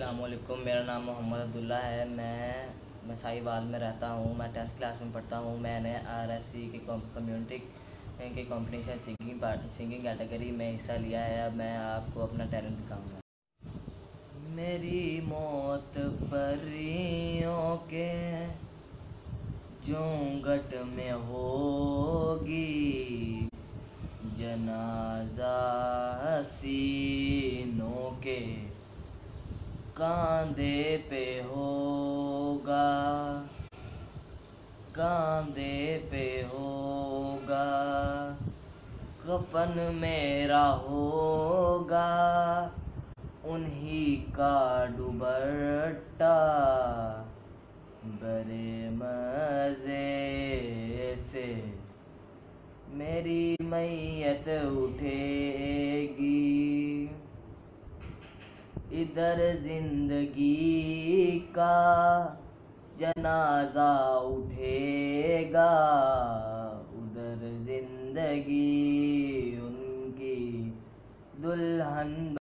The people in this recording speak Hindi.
अस्सलामुअलैकुम। मेरा नाम मोहम्मद अब्दुल्ला है। मैं साहिवाल में रहता हूँ। मैं 10th क्लास में पढ़ता हूँ। मैंने RSC के कम्युनिटी के कंपटीशन सिंगिंग कैटेगरी में हिस्सा लिया है। अब मैं आपको अपना टैलेंट दिखाऊंगा। मेरी मौत परियों के झूंघट में होगी, जनाजा हसीनों के कांधे पे होगा, कांधे पे होगा। कफन मेरा होगा, उन्हीं का दुपट्टा, बड़े मज़े से मेरी मैयत उठेगी। इधर जिंदगी का जनाजा उठेगा, उधर जिंदगी उनकी दुल्हन